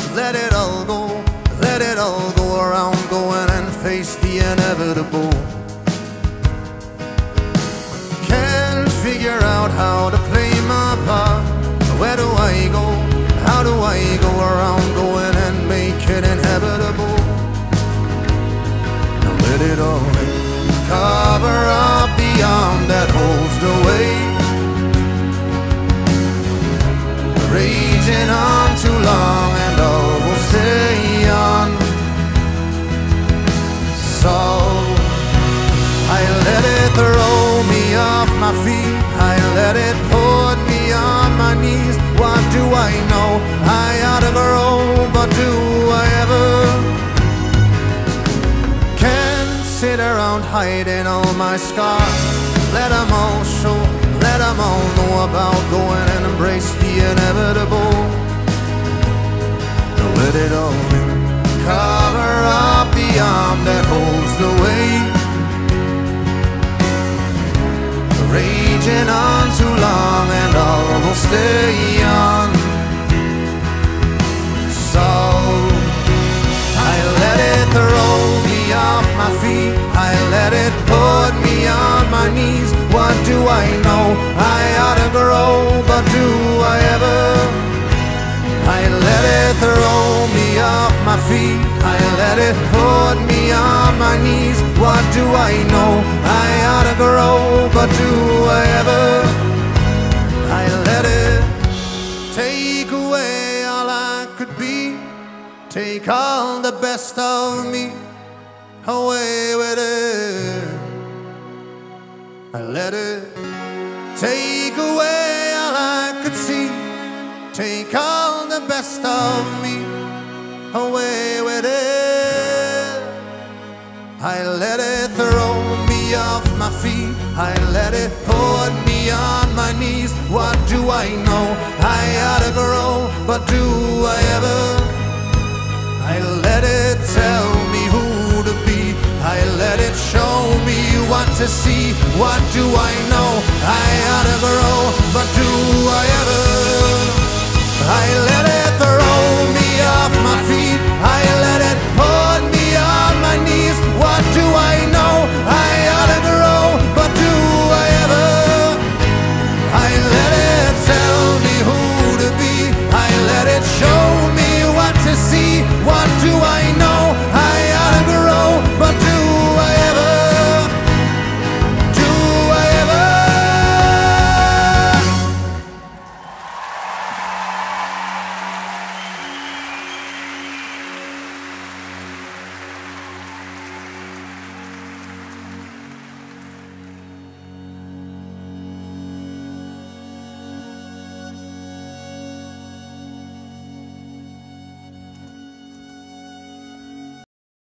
let it all go. Let it all go around, going and face the inevitable. Can't figure out how to play my part. Where do I go? How do I go around, going and make it inhabitable? Now let it all in. Cover up the arm that holds the weight. Raging on too long and all will stay on. So I let it throw me off my feet. I let it put me on my knees. What do I know? I ought to grow, but do I ever? Can't sit around hiding all my scars. Let them all show, let them all know about going and embrace the inevitable. Let it all in. Cover up the arm that holds the weight. Raging on too long and all will stay on. So I let it throw me off my feet. I let it put me on my knees. What do I know? I ought to grow, but do I ever? I let it throw me off my feet. I let it put me on my knees. What do I know? I ought to grow, but do I ever? I let it take away all I could be. Take all the best of me, away with it. I let it take away all I could see. Take all the best of me, away with it. I let it throw me off my feet. I let it put me on my knees. What do I know? I ought to grow, but do I ever? I let it tell me who to be. I let it show me what to see. What do I know? I ought to grow, but do I ever? I let it